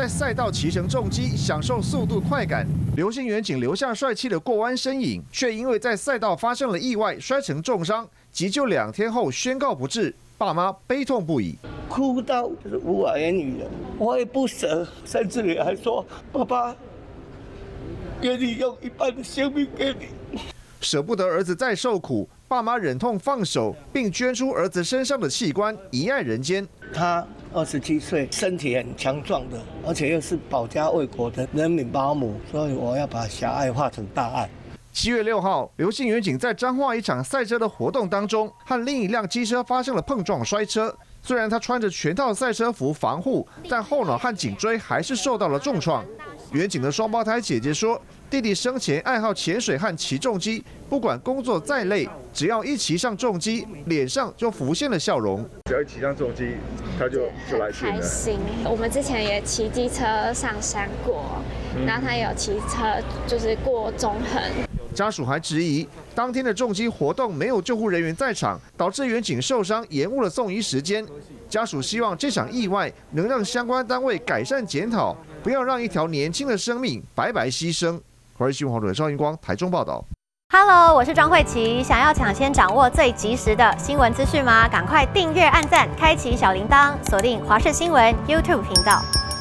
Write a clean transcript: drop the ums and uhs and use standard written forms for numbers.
赛道骑乘重机，享受速度快感。刘姓远警留下帅气的过弯身影，却因为在赛道发生了意外，摔成重伤，急救2天后宣告不治，爸妈悲痛不已， 哭到就是无法言语了。我也不舍，甚至于还说：“爸爸，愿意用一半的生命给你。” 舍不得儿子再受苦，爸妈忍痛放手，并捐出儿子身上的器官，遗爱人间。 他27岁，身体很强壮的，而且又是保家卫国的人民保姆，所以我要把狭隘化成大爱。 7月6号，刘姓远警在彰化一场赛车的活动当中，和另一辆机车发生了碰撞摔车。虽然他穿着全套赛车服防护，但后脑和颈椎还是受到了重创。远警的双胞胎姐姐说，弟弟生前爱好潜水和骑重机，不管工作再累，只要一骑上重机，脸上就浮现了笑容。 只要一骑上重机，他就来劲了。 开心。我们之前也骑机车上山过，然后他也有骑车就是过中横。 家属还质疑，当天的重机活动没有救护人员在场，导致远警受伤，延误了送医时间。家属希望这场意外能让相关单位改善检讨，不要让一条年轻的生命白白牺牲。华视新闻黄主赵英光台中报道。 Hello， 我是庄慧琪。想要抢先掌握最及时的新闻资讯吗？赶快订阅、按赞、开启小铃铛，锁定华视新闻 YouTube 频道。